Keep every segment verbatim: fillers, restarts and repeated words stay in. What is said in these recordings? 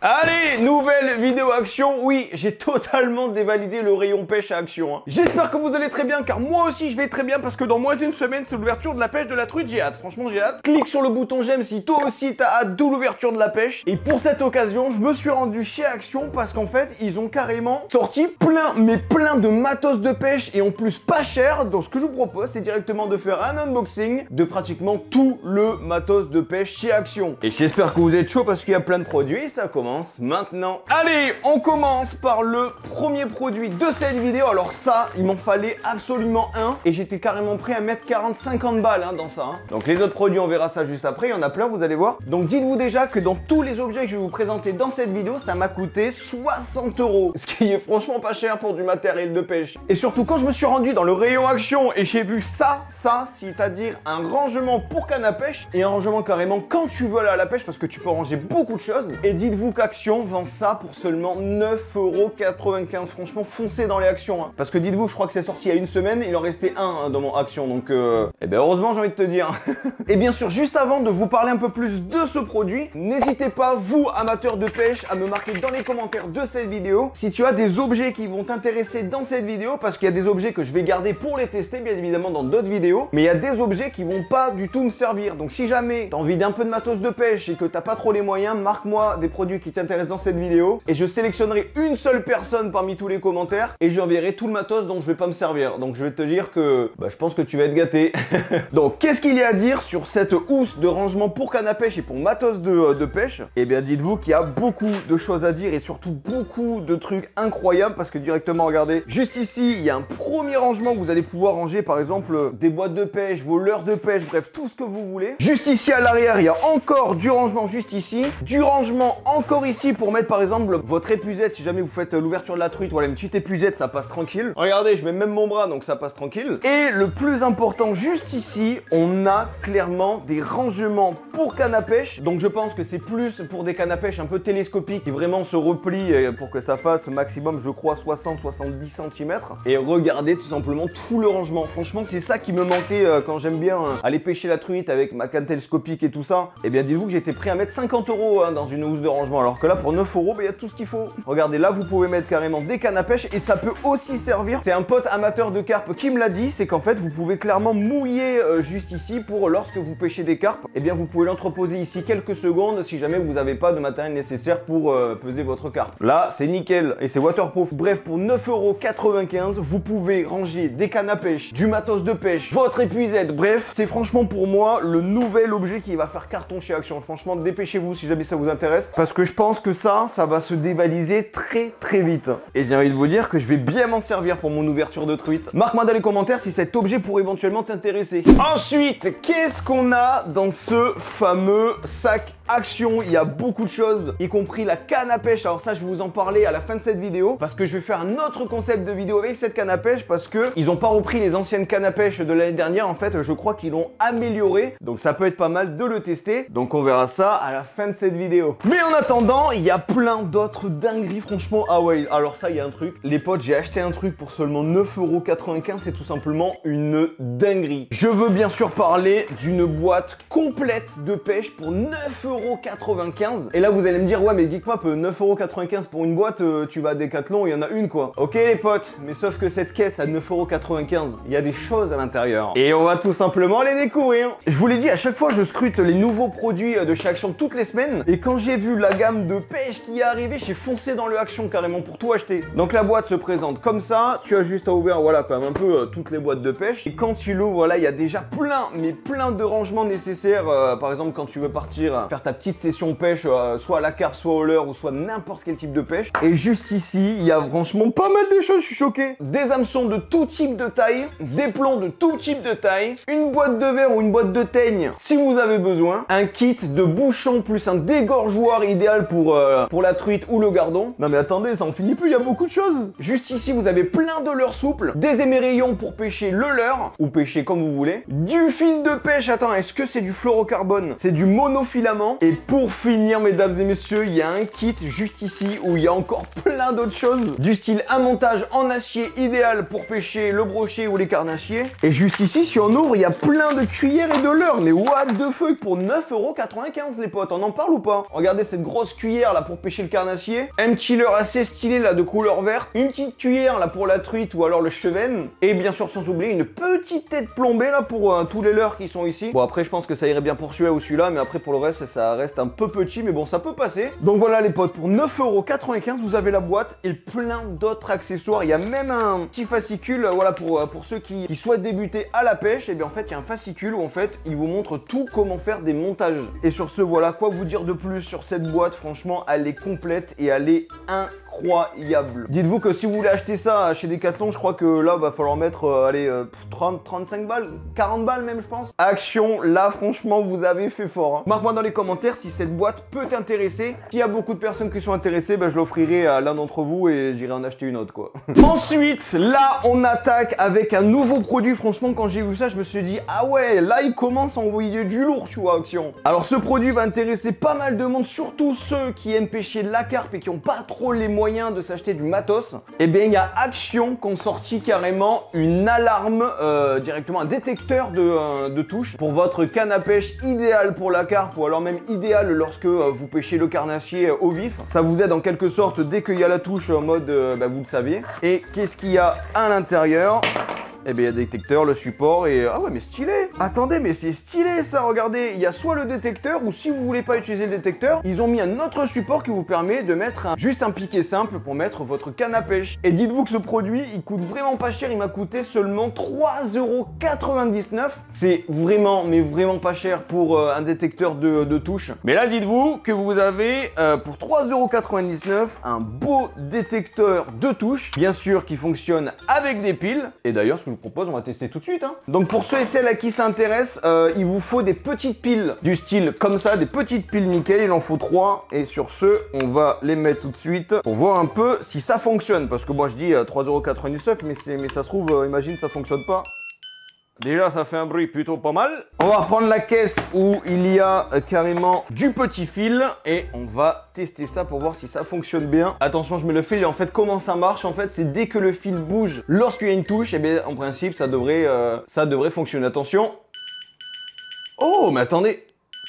Allez, nouvelle vidéo Action. Oui, j'ai totalement dévalidé le rayon pêche à Action. Hein. J'espère que vous allez très bien, car moi aussi je vais très bien, parce que dans moins d'une semaine, c'est l'ouverture de la pêche de la truite. J'ai hâte, franchement j'ai hâte. Clique sur le bouton j'aime si toi aussi t'as hâte de l'ouverture de la pêche. Et pour cette occasion, je me suis rendu chez Action, parce qu'en fait, ils ont carrément sorti plein, mais plein de matos de pêche, et en plus pas cher. Donc ce que je vous propose, c'est directement de faire un unboxing de pratiquement tout le matos de pêche chez Action. Et j'espère que vous êtes chaud, parce qu'il y a plein de produits, et ça commence maintenant. Allez, on commence par le premier produit de cette vidéo. Alors ça, il m'en fallait absolument un, et j'étais carrément prêt à mettre quarante cinquante balles hein, dans ça. Hein. Donc les autres produits, on verra ça juste après, il y en a plein, vous allez voir. Donc dites-vous déjà que dans tous les objets que je vais vous présenter dans cette vidéo, ça m'a coûté soixante euros, ce qui est franchement pas cher pour du matériel de pêche. Et surtout quand je me suis rendu dans le rayon Action et j'ai vu ça, ça, c'est-à-dire un rangement pour canne à pêche, et un rangement carrément quand tu veux aller à la pêche, parce que tu peux ranger beaucoup de choses. Et dites-vous qu'Action vend ça pour seulement neuf euros quatre-vingt-quinze. Franchement, foncez dans les Actions. Hein. Parce que dites-vous, je crois que c'est sorti il y a une semaine, il en restait un hein, dans mon Action. Donc, euh... eh ben heureusement, j'ai envie de te dire. Et bien sûr, juste avant de vous parler un peu plus de ce produit, n'hésitez pas, vous, amateurs de pêche, à me marquer dans les commentaires de cette vidéo si tu as des objets qui vont t'intéresser dans cette vidéo, parce qu'il y a des objets que je vais garder pour les tester, bien évidemment, dans d'autres vidéos. Mais il y a des objets qui vont pas du tout me servir. Donc, si jamais tu as envie d'un peu de matos de pêche et que t'as pas trop les moyens, marque-moi des produits qui t'intéressent dans cette vidéo et je sélectionnerai une seule personne parmi tous les commentaires et je lui enverrai tout le matos dont je vais pas me servir. Donc je vais te dire que bah, je pense que tu vas être gâté. Donc qu'est-ce qu'il y a à dire sur cette housse de rangement pour canne à pêche et pour matos de, de pêche? Eh bien dites-vous qu'il y a beaucoup de choses à dire et surtout beaucoup de trucs incroyables, parce que directement regardez, juste ici il y a un premier rangement. Vous allez pouvoir ranger par exemple des boîtes de pêche, vos leurres de pêche, bref tout ce que vous voulez. Juste ici à l'arrière il y a encore du rangement, juste ici, du rangement encore ici pour mettre par exemple votre épuisette. Si jamais vous faites l'ouverture de la truite, voilà une petite épuisette, ça passe tranquille. Regardez, je mets même mon bras donc ça passe tranquille. Et le plus important, juste ici on a clairement des rangements pour canne à pêche. Donc je pense que c'est plus pour des cannes à pêche un peu télescopiques qui vraiment se replient pour que ça fasse maximum, je crois, soixante à soixante-dix centimètres. Et regardez tout simplement tout le rangement. Franchement c'est ça qui me manquait euh, quand j'aime bien euh, aller pêcher la truite avec ma canne télescopique et tout ça. Et bien dites-vous que j'étais prêt à mettre cinquante euros hein, dans une housse de rangement, alors que là pour neuf euros, il y a tout ce qu'il faut. Regardez, là vous pouvez mettre carrément des cannes à pêche, et ça peut aussi servir, c'est un pote amateur de carpe qui me l'a dit, c'est qu'en fait vous pouvez clairement mouiller euh, juste ici pour lorsque vous pêchez des carpes, et eh bien vous pouvez l'entreposer ici quelques secondes si jamais vous n'avez pas de matériel nécessaire pour euh, peser votre carpe. Là c'est nickel et c'est waterproof. Bref, pour neuf euros quatre-vingt-quinze, vous pouvez ranger des cannes à pêche, du matos de pêche, votre épuisette, bref, c'est franchement pour moi le nouvel objet qui va faire carton chez Action. Franchement, dépêchez-vous si jamais ça vous intéresse, parce que je pense que ça, ça va se dévaliser très très vite. Et j'ai envie de vous dire que je vais bien m'en servir pour mon ouverture de truite. Marque-moi dans les commentaires si cet objet pourrait éventuellement t'intéresser. Ensuite, qu'est-ce qu'on a dans ce fameux sac Action? Il y a beaucoup de choses, y compris la canne à pêche. Alors ça, je vais vous en parler à la fin de cette vidéo, parce que je vais faire un autre concept de vidéo avec cette canne à pêche, parce que ils ont pas repris les anciennes cannes à pêche de l'année dernière. En fait, je crois qu'ils l'ont amélioré, donc ça peut être pas mal de le tester. Donc on verra ça à la fin de cette vidéo. Mais en attendant, il y a plein d'autres dingueries, franchement. Ah ouais, alors ça, il y a un truc. Les potes, j'ai acheté un truc pour seulement neuf euros quatre-vingt-quinze, c'est tout simplement une dinguerie. Je veux bien sûr parler d'une boîte complète de pêche pour neuf euros quatre-vingt-quinze. Et là, vous allez me dire, ouais, mais Geekpop, neuf euros quatre-vingt-quinze pour une boîte, euh, tu vas à Decathlon, il y en a une, quoi. Ok, les potes, mais sauf que cette caisse à neuf euros quatre-vingt-quinze, il y a des choses à l'intérieur. Et on va tout simplement les découvrir. Je vous l'ai dit, à chaque fois, je scrute les nouveaux produits de chez Action toutes les semaines. Et quand j'ai vu la gamme de pêche qui est arrivée, j'ai foncé dans le Action carrément pour tout acheter. Donc la boîte se présente comme ça. Tu as juste à ouvrir, voilà, quand même un peu euh, toutes les boîtes de pêche. Et quand tu l'ouvres, voilà, il y a déjà plein, mais plein de rangements nécessaires. Euh, par exemple, quand tu veux partir euh, faire ta petite session pêche, euh, soit à la carpe, soit au leurre, ou soit n'importe quel type de pêche. Et juste ici, il y a franchement pas mal de choses, je suis choqué. Des hameçons de tout type de taille, des plombs de tout type de taille, une boîte de verre ou une boîte de teigne si vous avez besoin, un kit de bouchon plus un dégorgeoir idéal pour, euh, pour la truite ou le gardon. Non mais attendez, ça en finit plus, il y a beaucoup de choses. Juste ici, vous avez plein de leurres souples, des émerillons pour pêcher le leurre, ou pêcher comme vous voulez, du fil de pêche. Attends, est-ce que c'est du fluorocarbone? C'est du monofilament. évidemment. Et pour finir, mesdames et messieurs, il y a un kit juste ici où il y a encore plein d'autres choses. Du style un montage en acier idéal pour pêcher le brochet ou les carnassiers. Et juste ici, si on ouvre, il y a plein de cuillères et de leurres. Mais what the fuck, pour neuf euros quatre-vingt-quinze les potes, on en parle ou pas? Regardez cette grosse cuillère là pour pêcher le carnassier. Un petit leurre assez stylé là de couleur verte. Une petite cuillère là pour la truite ou alors le chevenne. Et bien sûr, sans oublier une petite tête plombée là pour euh, tous les leurres qui sont ici. Bon, après, je pense que ça irait bien pour celui-là ou celui-là. Mais après, pour le reste, ça reste un peu petit. Mais bon, ça peut passer. Donc voilà les potes, pour neuf euros quatre-vingt-quinze, vous avez la boîte et plein d'autres accessoires. Il y a même un petit fascicule, voilà, pour, pour ceux qui, qui souhaitent débuter à la pêche. Et bien en fait, il y a un fascicule où en fait, il vous montre tout comment faire des montages. Et sur ce, voilà, quoi vous dire de plus sur cette boîte? Franchement, elle est complète et elle est incroyable. Dites-vous que si vous voulez acheter ça chez Decathlon, je crois que là, va falloir mettre, euh, allez, euh, trente, trente-cinq balles, quarante balles même, je pense. Action, là, franchement, vous avez fait fort. Hein. Marque-moi dans les commentaires si cette boîte peut t'intéresser. S'il y a beaucoup de personnes qui sont intéressées, ben, je l'offrirai à l'un d'entre vous et j'irai en acheter une autre, quoi. Ensuite, là, on attaque avec un nouveau produit. Franchement, quand j'ai vu ça, je me suis dit, ah ouais, là, il commence à envoyer du lourd, tu vois, Action. Alors, ce produit va intéresser pas mal de monde, surtout ceux qui aiment pêcher la carpe et qui n'ont pas trop les moyens de s'acheter du matos. Et bien, il y a Action qui ont sorti carrément une alarme, euh, directement un détecteur de, euh, de touche pour votre canne à pêche idéal pour la carpe ou alors même idéal lorsque euh, vous pêchez le carnassier euh, au vif. Ça vous aide en quelque sorte dès qu'il y a la touche en mode, euh, bah, vous le saviez. Et qu'est-ce qu'il y a à l'intérieur? Eh bien, il y a le détecteur, le support et... Ah ouais, mais stylé! Attendez, mais c'est stylé ça, regardez! Il y a soit le détecteur ou si vous voulez pas utiliser le détecteur, ils ont mis un autre support qui vous permet de mettre un... juste un piquet simple pour mettre votre canne à pêche. Et dites-vous que ce produit, il coûte vraiment pas cher, il m'a coûté seulement trois euros quatre-vingt-dix-neuf. C'est vraiment, mais vraiment pas cher pour euh, un détecteur de, de touche. Mais là, dites-vous que vous avez euh, pour trois euros quatre-vingt-dix-neuf un beau détecteur de touche, bien sûr qui fonctionne avec des piles. Et d'ailleurs, ce que je vous propose, on va tester tout de suite. Hein. Donc pour ceux et celles à qui ça intéresse, euh, il vous faut des petites piles du style comme ça, des petites piles nickel, il en faut trois. Et sur ce, on va les mettre tout de suite pour voir un peu si ça fonctionne. Parce que moi je dis euh, trois euros quatre-vingt-dix-neuf, mais, mais ça se trouve, euh, imagine ça fonctionne pas. Déjà, ça fait un bruit plutôt pas mal. On va prendre la caisse où il y a euh, carrément du petit fil et on va tester ça pour voir si ça fonctionne bien. Attention, je mets le fil et en fait, comment ça marche? En fait, c'est dès que le fil bouge, lorsqu'il y a une touche, et bien en principe, ça devrait, euh, ça devrait fonctionner. Attention. Oh, mais attendez.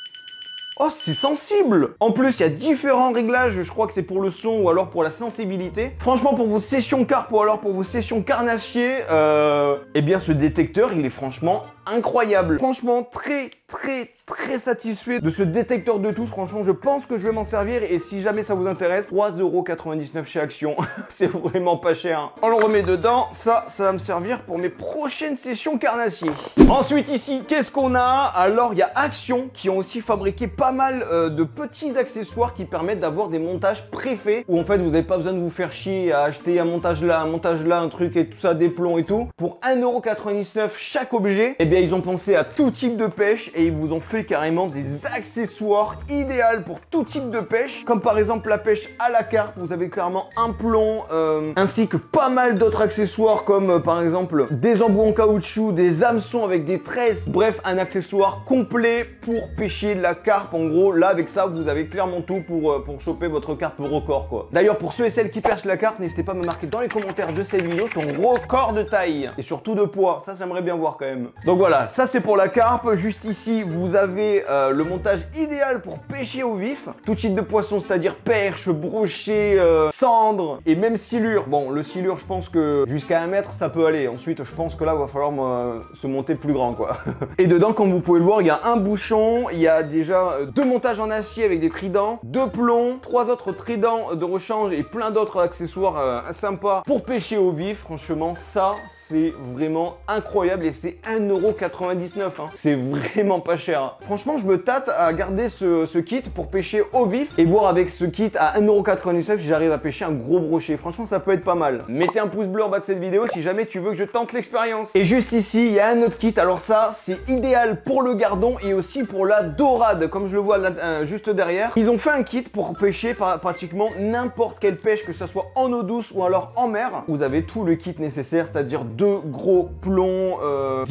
Oh, c'est sensible! En plus, il y a différents réglages, je crois que c'est pour le son ou alors pour la sensibilité. Franchement, pour vos sessions carpe ou alors pour vos sessions carnassiers, euh, eh bien, ce détecteur, il est franchement incroyable. Franchement, très, très, très satisfait de ce détecteur de touche. Franchement, je pense que je vais m'en servir et si jamais ça vous intéresse, trois euros quatre-vingt-dix-neuf chez Action. C'est vraiment pas cher. On le remet dedans. Ça, ça va me servir pour mes prochaines sessions carnassiers. Ensuite, ici, qu'est-ce qu'on a? Alors, il y a Action qui ont aussi fabriqué pas mal euh, de petits accessoires qui permettent d'avoir des montages préfaits où en fait, vous n'avez pas besoin de vous faire chier à acheter un montage là, un montage là, un truc et tout ça, des plombs et tout. Pour un euro quatre-vingt-dix-neuf chaque objet, et bien, ils ont pensé à tout type de pêche et ils vous ont fait carrément des accessoires idéaux pour tout type de pêche, comme par exemple la pêche à la carpe. Vous avez clairement un plomb, euh, ainsi que pas mal d'autres accessoires comme euh, par exemple des embouts en caoutchouc, des hameçons avec des tresses. Bref, un accessoire complet pour pêcher la carpe. En gros, là avec ça, vous avez clairement tout pour, euh, pour choper votre carpe record, quoi. D'ailleurs, pour ceux et celles qui pêchent la carpe, n'hésitez pas à me marquer dans les commentaires de cette vidéo ton record de taille et surtout de poids. Ça, j'aimerais bien voir quand même. Donc voilà. Voilà, ça c'est pour la carpe. Juste ici, vous avez euh, le montage idéal pour pêcher au vif. Tout type de poisson, c'est-à-dire perche, brochet, euh, cendre et même silure. Bon, le silure, je pense que jusqu'à un mètre, ça peut aller. Ensuite, je pense que là, il va falloir euh, se monter plus grand, quoi. Et dedans, comme vous pouvez le voir, il y a un bouchon. Il y a déjà euh, deux montages en acier avec des tridents, deux plombs, trois autres tridents de rechange et plein d'autres accessoires euh, sympas pour pêcher au vif. Franchement, ça, c'est vraiment incroyable et c'est un euro quatre-vingt-dix-neuf. Hein. C'est vraiment pas cher. Hein. Franchement, je me tâte à garder ce, ce kit pour pêcher au vif et voir avec ce kit à un euro quatre-vingt-dix-neuf si j'arrive à pêcher un gros brochet. Franchement, ça peut être pas mal. Mettez un pouce bleu en bas de cette vidéo si jamais tu veux que je tente l'expérience. Et juste ici, il y a un autre kit. Alors ça, c'est idéal pour le gardon et aussi pour la dorade, comme je le vois là, euh, juste derrière. Ils ont fait un kit pour pêcher par, pratiquement n'importe quelle pêche, que ce soit en eau douce ou alors en mer. Vous avez tout le kit nécessaire, c'est-à-dire deux gros plombs, euh, dix montages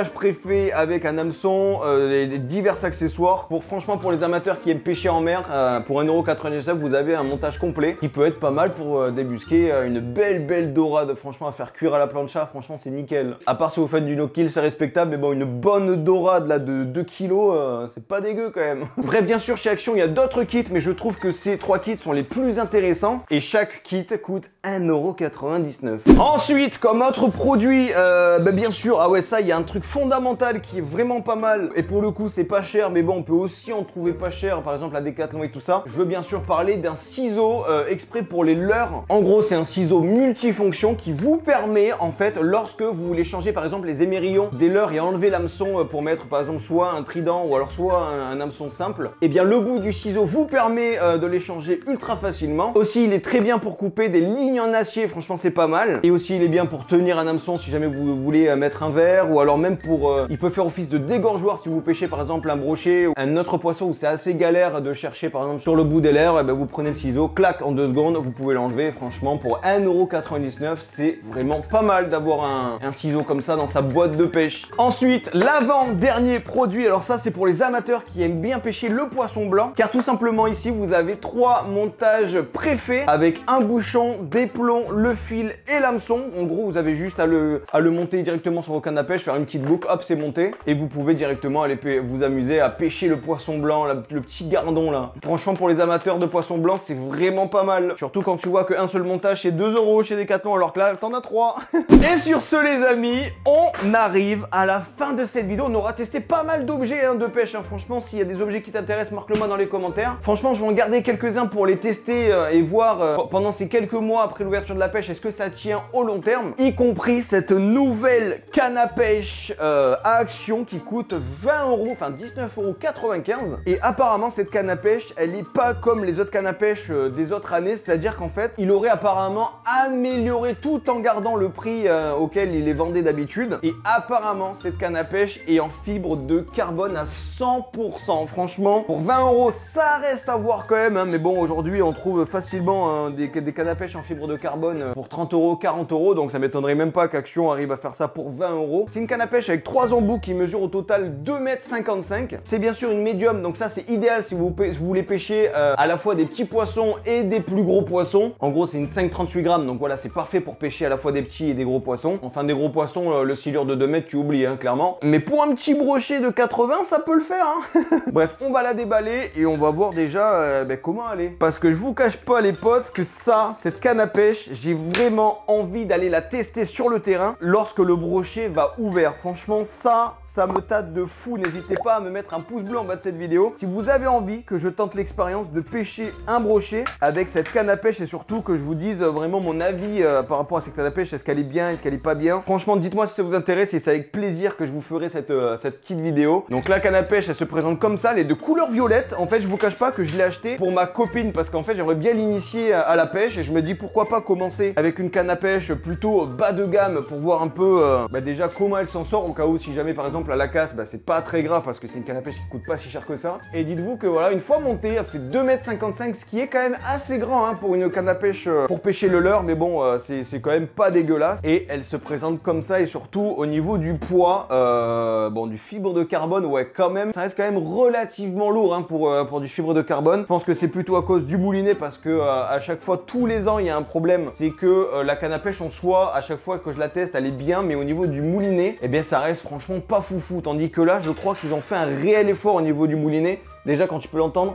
montage préfet avec un hameçon, euh, et divers accessoires. Pour franchement, pour les amateurs qui aiment pêcher en mer, euh, pour un euro quatre-vingt-dix-neuf, vous avez un montage complet qui peut être pas mal pour euh, débusquer euh, une belle belle dorade. Franchement, à faire cuire à la plancha, franchement, c'est nickel. À part si vous faites du no-kill, c'est respectable, mais bon, une bonne dorade là de deux kilos, euh, c'est pas dégueu quand même. Bref, bien sûr, chez Action, il y a d'autres kits, mais je trouve que ces trois kits sont les plus intéressants et chaque kit coûte un euro quatre-vingt-dix-neuf. Ensuite, comme autre produit, euh, bah bien sûr, ah ouais, ça, il y a un truc fondamental qui est vraiment pas mal et pour le coup, c'est pas cher, mais bon, on peut aussi en trouver pas cher, par exemple à Decathlon et tout ça. Je veux bien sûr parler d'un ciseau euh, exprès pour les leurres. En gros, c'est un ciseau multifonction qui vous permet, en fait, lorsque vous voulez changer par exemple les émerillons des leurres et enlever l'hameçon pour mettre par exemple soit un trident ou alors soit un, un hameçon simple, et bien le bout du ciseau vous permet euh, de les changer ultra facilement. Aussi, il est très bien pour couper des lignes en acier, franchement c'est pas mal. Et aussi il est bien pour tenir un hameçon si jamais vous voulez euh, mettre un verre, ou alors même pour euh, il peut faire office de dégorgeoir si vous pêchez par exemple un brochet ou un autre poisson où c'est assez galère de chercher par exemple sur le bout des lèvres. Et ben vous prenez le ciseau, clac, en deux secondes vous pouvez l'enlever. Franchement, pour un euro quatre-vingt-dix-neuf, c'est vraiment pas mal d'avoir un, un ciseau comme ça dans sa boîte de pêche. Ensuite, l'avant-dernier produit, alors ça c'est pour les amateurs qui aiment bien pêcher le poisson blanc, car tout simplement ici vous avez trois montages préfaits avec un bouchon, des plombs, le fil et l'hameçon. En gros, vous avez juste à le, à le monter directement sur vos cannes à pêche, faire une petite boucle, hop, c'est monté, et vous pouvez directement aller vous amuser à pêcher le poisson blanc, la, le petit gardon là. Franchement, pour les amateurs de poisson blanc, c'est vraiment pas mal. Surtout quand tu vois qu'un seul montage c'est deux euros chez Decathlon, alors que là, t'en as trois. Et sur ce, les amis, on arrive à la fin de cette vidéo. On aura testé pas mal d'objets hein, de pêche. Hein. Franchement, s'il y a des objets qui t'intéressent, marque-le moi dans les commentaires. Franchement, je vais en garder quelques-uns pour les tester euh, et voir euh, pendant ces quelques mois après l'ouverture de la pêche, est-ce que ça tient au long terme, y compris cette nouvelle canne à pêche euh, à Action qui coûte vingt euros, enfin dix-neuf euros quatre-vingt-quinze. Et apparemment, cette canne à pêche, elle est pas comme les autres cannes à pêche euh, des autres années, c'est-à-dire qu'en fait, il aurait apparemment amélioré tout en gardant le prix euh, auquel il les vendait d'habitude. Et apparemment, cette canne à pêche est en fibre de carbone à cent pour cent. Franchement, pour vingt euros, ça reste à voir quand même. Hein, mais bon, aujourd'hui, on trouve facilement hein, des, des cannes à pêche en fibre de carbone pour trente euros, quarante euros. Donc ça m'étonnerait même pas qu'Action arrive à faire ça pour vingt euros. C'est une canne à pêche avec trois embouts qui mesure au total deux mètres cinquante-cinq. C'est bien sûr une médium, donc ça c'est idéal si vous, si vous voulez pêcher euh, à la fois des petits poissons et des plus gros poissons. En gros, c'est une cinq trente-huit grammes, donc voilà, c'est parfait pour pêcher à la fois des petits et des gros poissons. Enfin, des gros poissons, euh, le silure de deux mètres, tu oublies, hein, clairement. Mais pour un petit brochet de quatre-vingts, ça peut le faire, hein. Bref, on va la déballer et on va voir déjà euh, ben, comment elle est. Parce que je vous cache pas, les potes, que ça, cette canne à pêche, j'ai vraiment envie d'aller la tester sur le terrain lorsque le brochet va ouvert. Franchement, ça, ça me tâte de fou. N'hésitez pas à me mettre un pouce bleu en bas de cette vidéo si vous avez envie que je tente l'expérience de pêcher un brochet avec cette canne à pêche, et surtout que je vous dise vraiment mon avis euh, par rapport à cette canne à pêche. Est-ce qu'elle est bien, est-ce qu'elle est pas bien? Franchement, dites-moi si ça vous intéresse et c'est avec plaisir que je vous ferai cette, euh, cette petite vidéo. Donc la canne à pêche, elle se présente comme ça, elle est de couleur violette. En fait, je vous cache pas que je l'ai acheté pour ma copine parce qu'en fait, j'aimerais bien l'initier à, à la pêche et je me dis pourquoi pas commencer avec une canne à pêche plutôt bas de gamme pour voir un peu euh, bah déjà comment elle s'en sort, au cas où si jamais par exemple à la casse, bah, c'est pas très grave parce que c'est une canne à pêche qui coûte pas si cher que ça. Et dites-vous que voilà, une fois montée, elle fait deux mètres cinquante-cinq, ce qui est quand même assez grand hein, pour une canne à pêche euh, pour pêcher le leurre, mais bon, euh, c'est quand même pas dégueulasse. Et elle se présente comme ça, et surtout au niveau du poids, euh, bon, du fibre de carbone, ouais, quand même, ça reste quand même relativement lourd hein, pour, euh, pour du fibre de carbone. Je pense que c'est plutôt à cause du moulinet parce que euh, à chaque fois, tous les ans, il y a un problème, c'est que euh, la canne à pêche en soi, à chaque fois que je la teste, elle est bien, mais au niveau du moulinet, eh bien, ça reste franchement pas foufou. Tandis que là, je crois qu'ils ont fait un réel effort au niveau du moulinet. Déjà, quand tu peux l'entendre,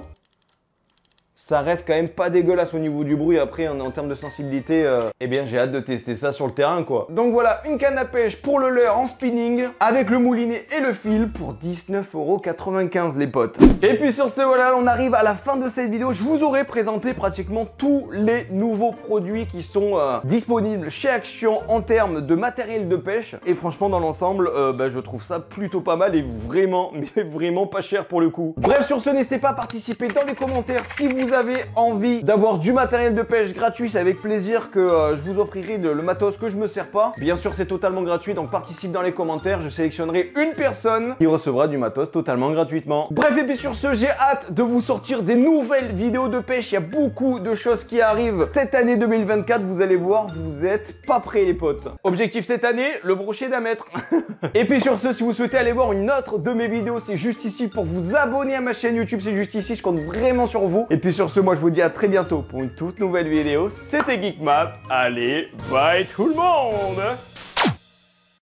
ça reste quand même pas dégueulasse au niveau du bruit. Après, en, en termes de sensibilité, euh, eh bien, j'ai hâte de tester ça sur le terrain, quoi. Donc voilà, une canne à pêche pour le leurre en spinning, avec le moulinet et le fil pour dix-neuf euros quatre-vingt-quinze, les potes. Et puis sur ce, voilà, on arrive à la fin de cette vidéo. Je vous aurai présenté pratiquement tous les nouveaux produits qui sont euh, disponibles chez Action en termes de matériel de pêche. Et franchement, dans l'ensemble, euh, bah, je trouve ça plutôt pas mal et vraiment, mais vraiment pas cher pour le coup. Bref, sur ce, n'hésitez pas à participer dans les commentaires si vous avez avez envie d'avoir du matériel de pêche gratuit, c'est avec plaisir que euh, je vous offrirai de, le matos que je me sers pas. Bien sûr, c'est totalement gratuit, donc participe dans les commentaires. Je sélectionnerai une personne qui recevra du matos totalement gratuitement. Bref, et puis sur ce, j'ai hâte de vous sortir des nouvelles vidéos de pêche. Il y a beaucoup de choses qui arrivent cette année deux mille vingt-quatre. Vous allez voir, vous êtes pas prêts les potes. Objectif cette année, le brochet d'un mètre. Et puis sur ce, si vous souhaitez aller voir une autre de mes vidéos, c'est juste ici. Pour vous abonner à ma chaîne YouTube, c'est juste ici. Je compte vraiment sur vous. Et puis sur ce, moi je vous dis à très bientôt pour une toute nouvelle vidéo. C'était Geekmap. Allez, bye tout le monde!